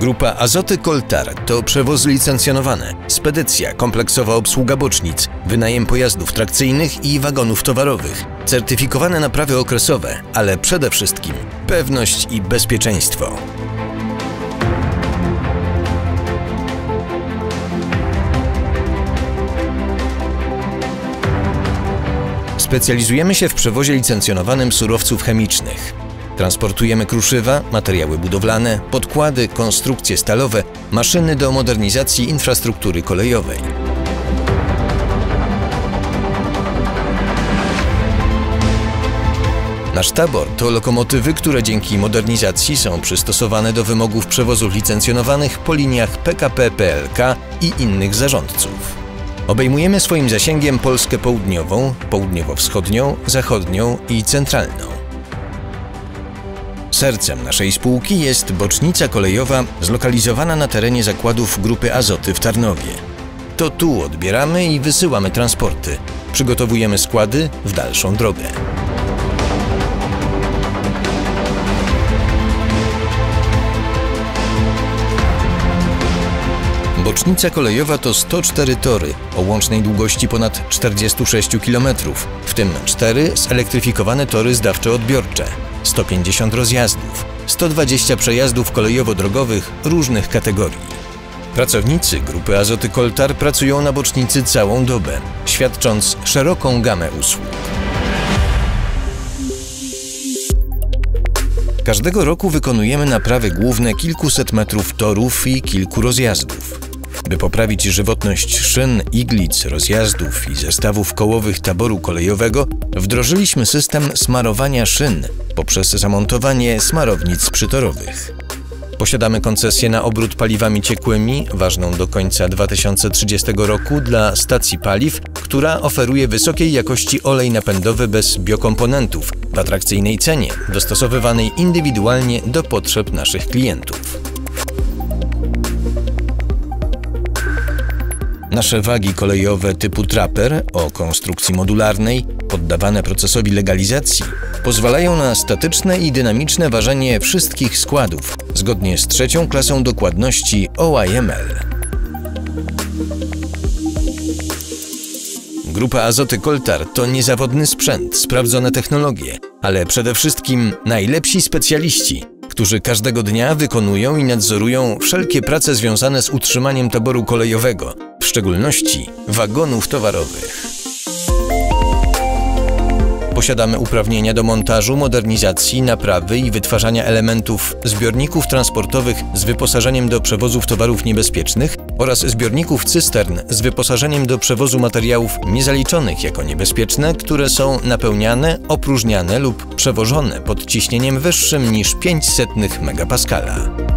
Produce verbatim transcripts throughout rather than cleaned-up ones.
Grupa Azoty Coltar to przewozy licencjonowane, spedycja, kompleksowa obsługa bocznic, wynajem pojazdów trakcyjnych i wagonów towarowych, certyfikowane naprawy okresowe, ale przede wszystkim pewność i bezpieczeństwo. Specjalizujemy się w przewozie licencjonowanym surowców chemicznych. Transportujemy kruszywa, materiały budowlane, podkłady, konstrukcje stalowe, maszyny do modernizacji infrastruktury kolejowej. Nasz tabor to lokomotywy, które dzięki modernizacji są przystosowane do wymogów przewozów licencjonowanych po liniach P K P P L K i innych zarządców. Obejmujemy swoim zasięgiem Polskę południową, południowo-wschodnią, zachodnią i centralną. Sercem naszej spółki jest bocznica kolejowa zlokalizowana na terenie zakładów Grupy Azoty w Tarnowie. To tu odbieramy i wysyłamy transporty. Przygotowujemy składy w dalszą drogę. Bocznica kolejowa to sto cztery tory o łącznej długości ponad czterdziestu sześciu kilometrów, w tym cztery zelektryfikowane tory zdawczo-odbiorcze, sto pięćdziesiąt rozjazdów, sto dwadzieścia przejazdów kolejowo-drogowych różnych kategorii. Pracownicy Grupy Azoty Coltar pracują na bocznicy całą dobę, świadcząc szeroką gamę usług. Każdego roku wykonujemy naprawy główne kilkuset metrów torów i kilku rozjazdów. By poprawić żywotność szyn, iglic, rozjazdów i zestawów kołowych taboru kolejowego, wdrożyliśmy system smarowania szyn poprzez zamontowanie smarownic przytorowych. Posiadamy koncesję na obrót paliwami ciekłymi, ważną do końca dwa tysiące trzydziestego roku dla stacji paliw, która oferuje wysokiej jakości olej napędowy bez biokomponentów w atrakcyjnej cenie, dostosowywanej indywidualnie do potrzeb naszych klientów. Nasze wagi kolejowe typu Trapper o konstrukcji modularnej, poddawane procesowi legalizacji, pozwalają na statyczne i dynamiczne ważenie wszystkich składów, zgodnie z trzecią klasą dokładności O I M L. Grupa Azoty Coltar to niezawodny sprzęt, sprawdzone technologie, ale przede wszystkim najlepsi specjaliści, którzy każdego dnia wykonują i nadzorują wszelkie prace związane z utrzymaniem taboru kolejowego, w szczególności wagonów towarowych. Posiadamy uprawnienia do montażu, modernizacji, naprawy i wytwarzania elementów zbiorników transportowych z wyposażeniem do przewozów towarów niebezpiecznych oraz zbiorników cystern z wyposażeniem do przewozu materiałów niezaliczonych jako niebezpieczne, które są napełniane, opróżniane lub przewożone pod ciśnieniem wyższym niż pięćset megapaskala.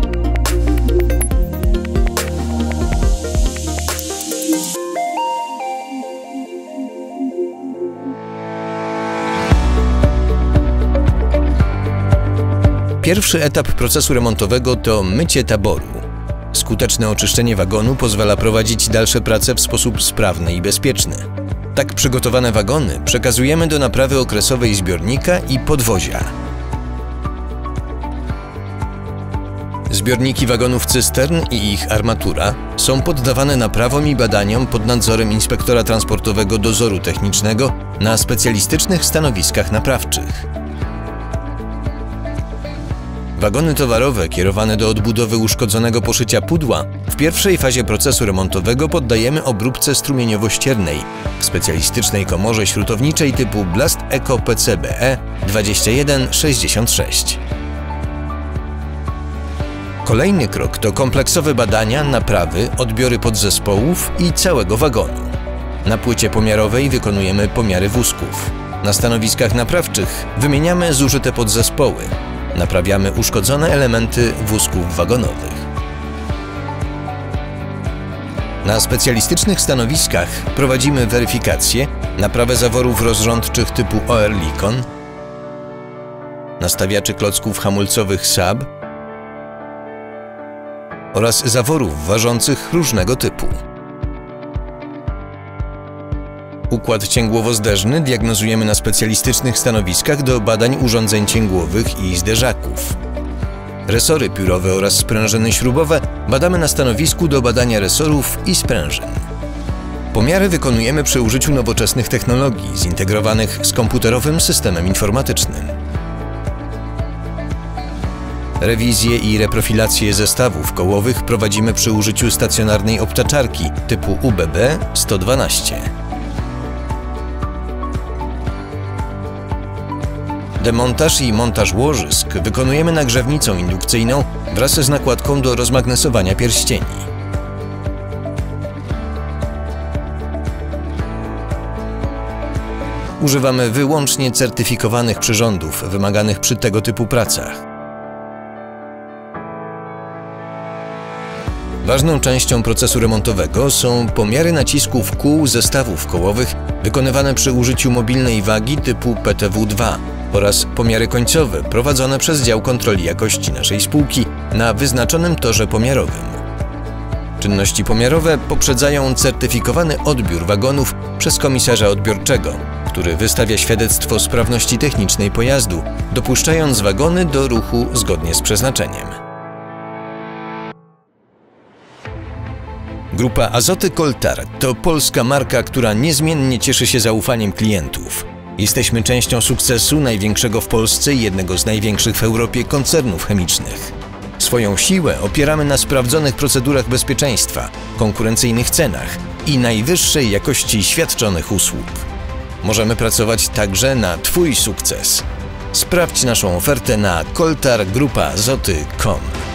Pierwszy etap procesu remontowego to mycie taboru. Skuteczne oczyszczenie wagonu pozwala prowadzić dalsze prace w sposób sprawny i bezpieczny. Tak przygotowane wagony przekazujemy do naprawy okresowej zbiornika i podwozia. Zbiorniki wagonów cystern i ich armatura są poddawane naprawom i badaniom pod nadzorem inspektora transportowego dozoru technicznego na specjalistycznych stanowiskach naprawczych. Wagony towarowe kierowane do odbudowy uszkodzonego poszycia pudła w pierwszej fazie procesu remontowego poddajemy obróbce strumieniowo-ściernej w specjalistycznej komorze śrutowniczej typu Blast Eco P C B E dwadzieścia jeden sześćdziesiąt sześć. Kolejny krok to kompleksowe badania, naprawy, odbiory podzespołów i całego wagonu. Na płycie pomiarowej wykonujemy pomiary wózków. Na stanowiskach naprawczych wymieniamy zużyte podzespoły. Naprawiamy uszkodzone elementy wózków wagonowych. Na specjalistycznych stanowiskach prowadzimy weryfikację, naprawę zaworów rozrządczych typu Oerlikon, nastawiaczy klocków hamulcowych Saab oraz zaworów ważących różnego typu. Układ cięgłowo-zderzny diagnozujemy na specjalistycznych stanowiskach do badań urządzeń cięgłowych i zderzaków. Resory piórowe oraz sprężyny śrubowe badamy na stanowisku do badania resorów i sprężyn. Pomiary wykonujemy przy użyciu nowoczesnych technologii zintegrowanych z komputerowym systemem informatycznym. Rewizję i reprofilację zestawów kołowych prowadzimy przy użyciu stacjonarnej obtaczarki typu U B B sto dwanaście. Demontaż i montaż łożysk wykonujemy nagrzewnicą indukcyjną wraz z nakładką do rozmagnesowania pierścieni. Używamy wyłącznie certyfikowanych przyrządów wymaganych przy tego typu pracach. Ważną częścią procesu remontowego są pomiary nacisków kół zestawów kołowych wykonywane przy użyciu mobilnej wagi typu P T W dwa oraz pomiary końcowe prowadzone przez dział kontroli jakości naszej spółki na wyznaczonym torze pomiarowym. Czynności pomiarowe poprzedzają certyfikowany odbiór wagonów przez komisarza odbiorczego, który wystawia świadectwo sprawności technicznej pojazdu, dopuszczając wagony do ruchu zgodnie z przeznaczeniem. Grupa Azoty Coltar to polska marka, która niezmiennie cieszy się zaufaniem klientów. Jesteśmy częścią sukcesu największego w Polsce i jednego z największych w Europie koncernów chemicznych. Swoją siłę opieramy na sprawdzonych procedurach bezpieczeństwa, konkurencyjnych cenach i najwyższej jakości świadczonych usług. Możemy pracować także na Twój sukces. Sprawdź naszą ofertę na coltar grupa azoty kropka com.